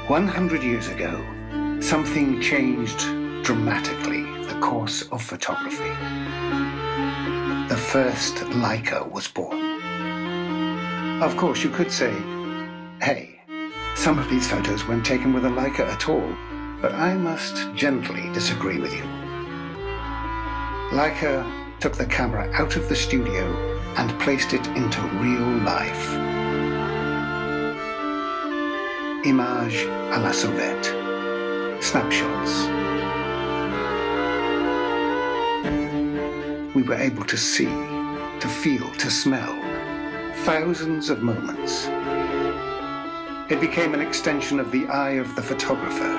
100 years ago, something changed dramatically the course of photography. The first Leica was born. Of course, you could say, hey, some of these photos weren't taken with a Leica at all, but I must gently disagree with you. Leica took the camera out of the studio and placed it into real life. Image à la sauvette. Snapshots. We were able to see, to feel, to smell thousands of moments. It became an extension of the eye of the photographer.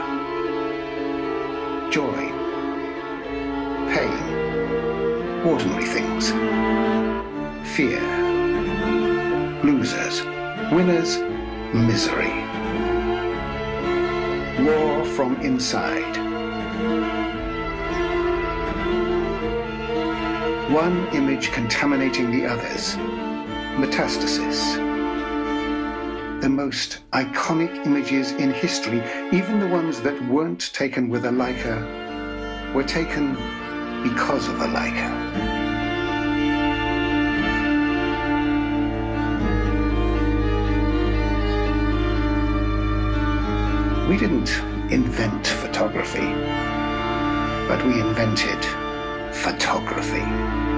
Joy, pain, ordinary things, fear, losers, winners, misery. War from inside. One image contaminating the others. Metastasis. The most iconic images in history, even the ones that weren't taken with a Leica, were taken because of a Leica. We didn't invent photography, but we invented photography.